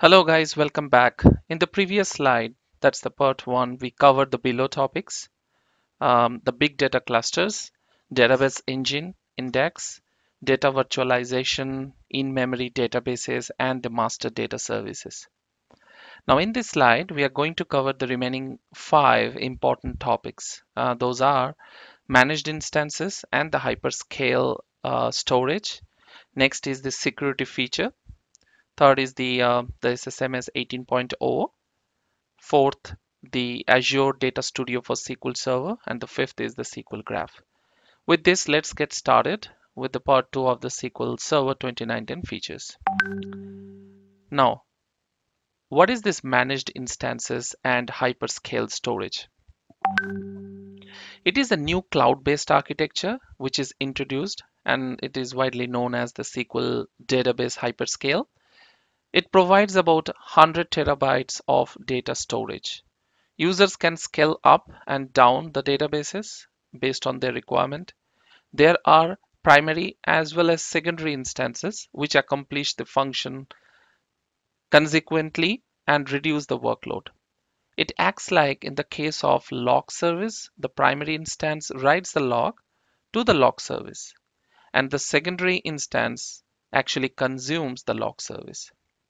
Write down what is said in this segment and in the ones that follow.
Hello guys, welcome back. In the previous slide, that's the part one, we covered the below topics, the big data clusters, database engine, index, data virtualization, in-memory databases, and the master data services. Now in this slide, we are going to cover the remaining five important topics. Those are managed instances and the hyperscale storage. Next is the security feature. Third is the SSMS 18.0. Fourth, the Azure Data Studio for SQL Server. And the fifth is the SQL Graph. With this, let's get started with the part 2 of the SQL Server 2019 features. Now, what is this managed instances and hyperscale storage? It is a new cloud-based architecture which is introduced, and it is widely known as the SQL database hyperscale. It provides about 100 terabytes of data storage. Users can scale up and down the databases based on their requirement. There are primary as well as secondary instances which accomplish the function consequently and reduce the workload. It acts like in the case of log service, the primary instance writes the log to the log service, and the secondary instance actually consumes the log service.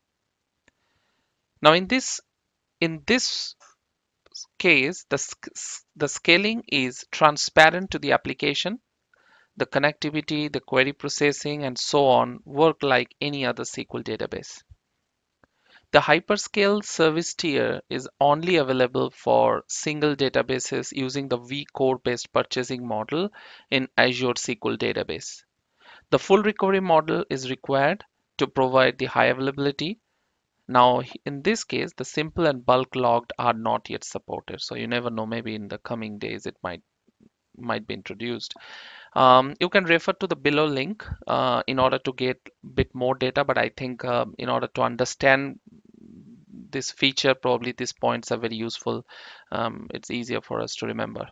Now in this case, the scaling is transparent to the application. The connectivity, the query processing, and so on work like any other SQL database. The hyperscale service tier is only available for single databases using the vCore based purchasing model in Azure SQL database. The full recovery model is required to provide the high availability. Now, in this case, the simple and bulk logged are not yet supported. So you never know, maybe in the coming days it might be introduced. You can refer to the below link in order to get a bit more data, but I think in order to understand this feature, probably these points are very useful. It's easier for us to remember.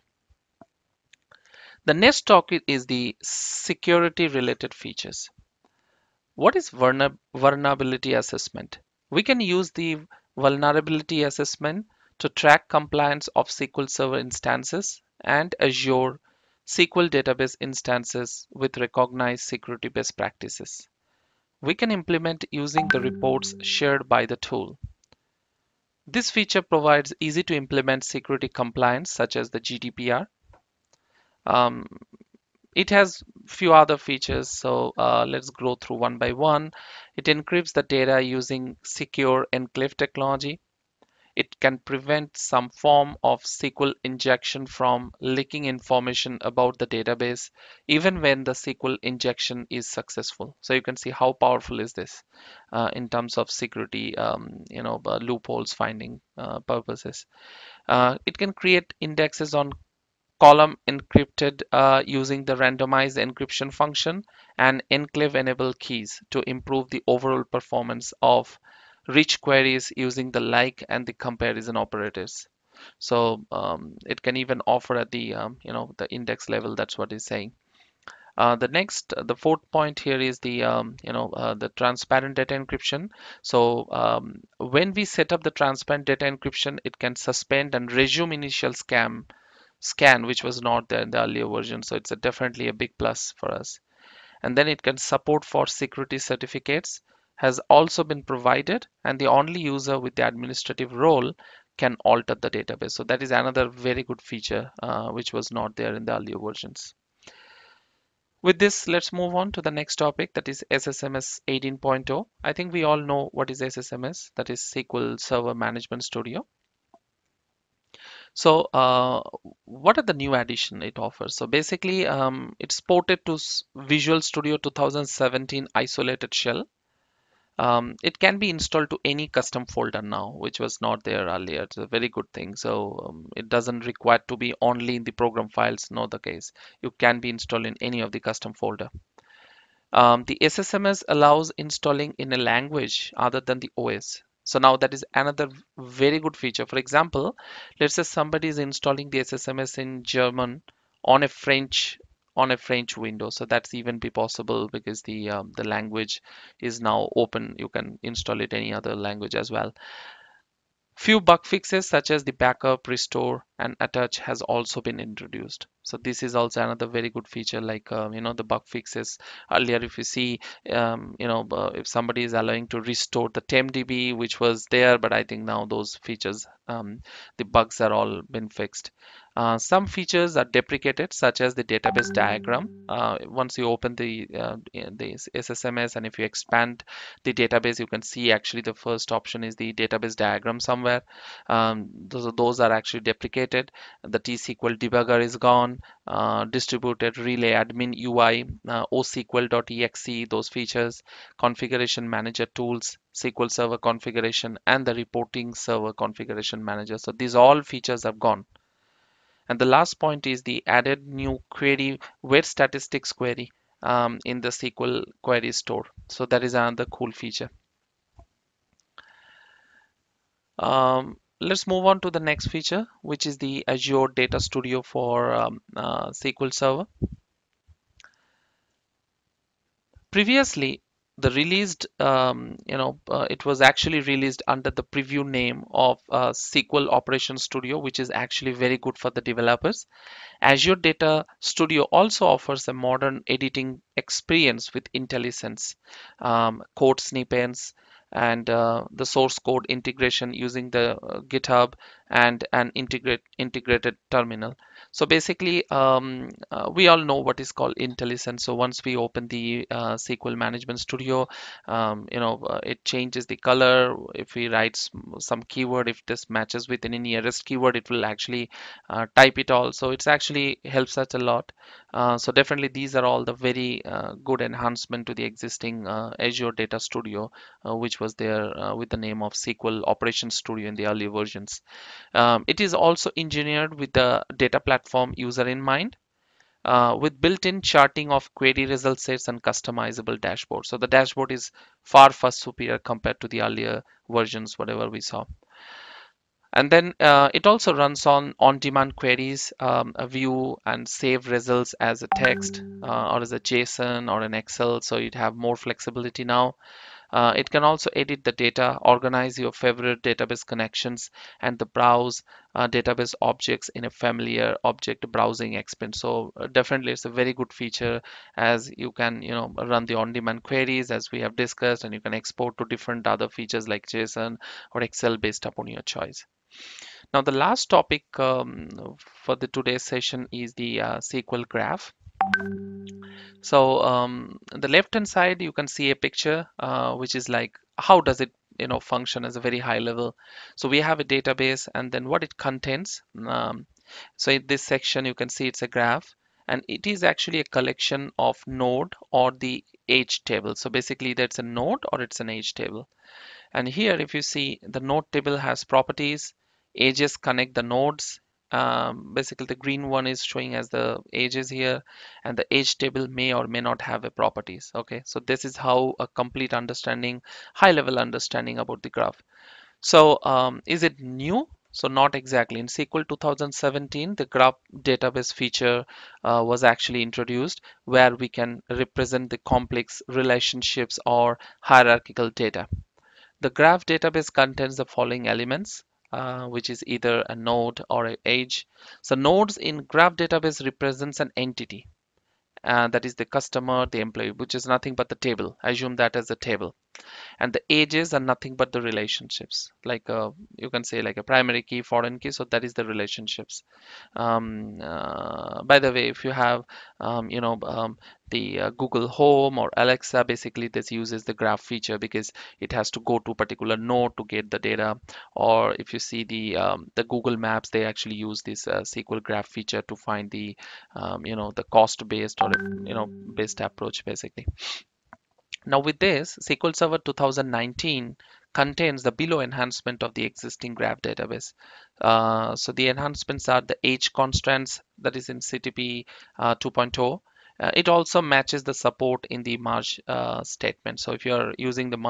The next topic is the security related features. What is vulnerability assessment? We can use the vulnerability assessment to track compliance of SQL Server instances and Azure SQL database instances with recognized security best practices. We can implement using the reports shared by the tool. This feature provides easy to implement security compliance such as the GDPR. Um, it has few other features, so let's go through one by one. It encrypts the data using secure enclave technology. It can prevent some form of SQL injection from leaking information about the database, even when the SQL injection is successful. So you can see how powerful is this in terms of security, loopholes finding purposes. It can create indexes on column encrypted using the randomized encryption function and enclave enable keys to improve the overall performance of rich queries using the like and the comparison operators. So it can even offer at the index level. That's what it's saying. The fourth point here is the transparent data encryption. So when we set up the transparent data encryption, it can suspend and resume initial scan, which was not there in the earlier version. So it's definitely a big plus for us. And then it can support for security certificates has also been provided, and the only user with the administrative role can alter the database. So that is another very good feature which was not there in the earlier versions. With this, let's move on to the next topic, that is SSMS 18.0. I think we all know what is SSMS, that is SQL Server Management Studio. So what are the new addition it offers? So basically, it's ported to Visual Studio 2017 isolated shell. It can be installed to any custom folder now, which was not there earlier. It's a very good thing. So it doesn't require to be only in the program files, not the case. You can be installed in any of the custom folder. The SSMS allows installing in a language other than the OS. So now that is another very good feature. For example, let's say somebody is installing the SSMS in German on a French on a French window. So that's even be possible because the language is now open. You can install it any other language as well. Few bug fixes such as the backup, restore, and attach has also been introduced. So this is also another very good feature, like the bug fixes. Earlier, if you see, if somebody is allowing to restore the TempDB, which was there, but I think now those features, the bugs are all been fixed. Some features are deprecated, such as the database diagram. Once you open the SSMS, and if you expand the database, you can see actually the first option is the database diagram somewhere. Those are actually deprecated. The T-SQL debugger is gone. Distributed relay admin UI, osql.exe, those features, configuration manager tools, SQL Server configuration, and the reporting server configuration manager. So these all features are gone. And the last point is the added new query, where statistics query in the SQL query store. So that is another cool feature. Let's move on to the next feature, which is the Azure Data Studio for SQL Server. Previously, it was actually released under the preview name of SQL Operations Studio, which is actually very good for the developers. Azure Data Studio also offers a modern editing experience with IntelliSense, code snippets, and the source code integration using the GitHub and an integrated terminal. So basically, we all know what is called IntelliSense. So once we open the SQL Management Studio, it changes the color. If we write some keyword, if this matches with any nearest keyword, it will actually type it all. So it's actually helps us a lot. So definitely these are all the very good enhancement to the existing Azure Data Studio, which was there with the name of SQL Operations Studio in the early versions. It is also engineered with the data platform user in mind, with built-in charting of query result sets and customizable dashboard. So the dashboard is far superior compared to the earlier versions, whatever we saw. And then it also runs on on-demand queries, a view and save results as a text or as a JSON or an Excel. So you'd have more flexibility now. It can also edit the data, organize your favorite database connections, and the browse database objects in a familiar object browsing experience. So definitely, it's a very good feature, as you can run the on-demand queries as we have discussed, and you can export to different other features like JSON or Excel based upon your choice. Now, the last topic for the today's session is the SQL graph. So the left hand side, you can see a picture which is like how does it function as a very high level. So we have a database and then what it contains. So in this section, you can see it's a graph, and it is actually a collection of node or the age table. So basically, that's a node or it's an age table. And here, if you see, the node table has properties, ages connect the nodes. Basically, the green one is showing as the ages here, and the age table may or may not have a properties. Okay, so this is how a complete understanding, high level understanding about the graph. So is it new? So not exactly. In SQL 2017, the graph database feature was actually introduced, where we can represent the complex relationships or hierarchical data. The graph database contains the following elements, which is either a node or an age. So nodes in graph database represents an entity, that is the customer, the employee, which is nothing but the table. Assume that as a table. And the ages are nothing but the relationships, like you can say like a primary key, foreign key. So that is the relationships. By the way, if you have the Google Home or Alexa, basically this uses the graph feature because it has to go to a particular node to get the data. Or if you see the Google Maps, they actually use this SQL graph feature to find the cost based or based approach basically. Now with this, SQL Server 2019 contains the below enhancement of the existing graph database. So the enhancements are the age constants, that is in CTP 2.0. It also matches the support in the merge statement. So if you're using the merge,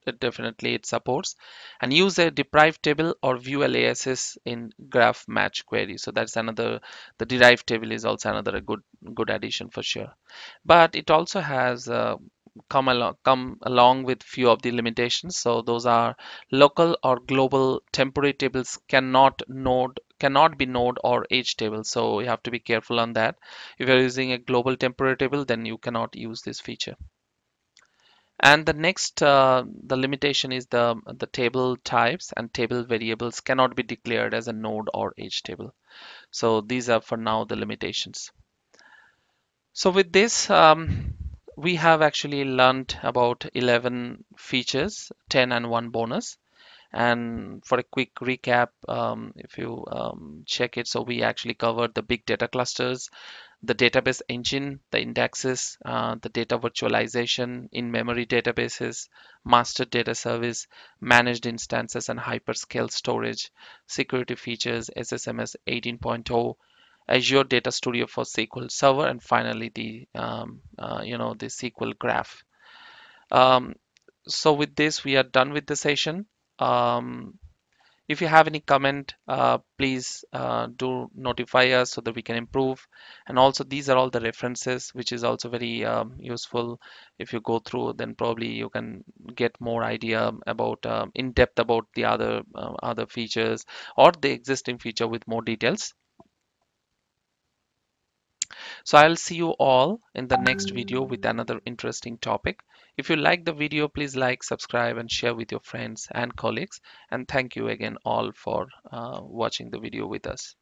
definitely it supports. And use a derived table or view LASs in graph match query. So that's another, the derived table is also another a good addition for sure. But it also has come along with few of the limitations. So those are local or global temporary tables cannot be node or age tables. So you have to be careful on that. If you're using a global temporary table, then you cannot use this feature. And the next, the limitation is the table types and table variables cannot be declared as a node or age table. So these are for now the limitations. So with this, we have actually learned about 11 features, 10 and one bonus. And for a quick recap, if you check it, so we actually covered the big data clusters, the database engine, the indexes, the data virtualization, in-memory databases, master data service, managed instances and hyperscale storage, security features, SSMS 18.0, Azure Data Studio for SQL Server, and finally the SQL graph. Um, so with this, we are done with the session. Um, if you have any comment, please do notify us so that we can improve. And also, these are all the references, which is also very useful. If you go through, then probably you can get more idea about in depth about the other features or the existing feature with more details. So I'll see you all in the next video with another interesting topic. If you like the video, please like, subscribe, and share with your friends and colleagues. And thank you again all for watching the video with us.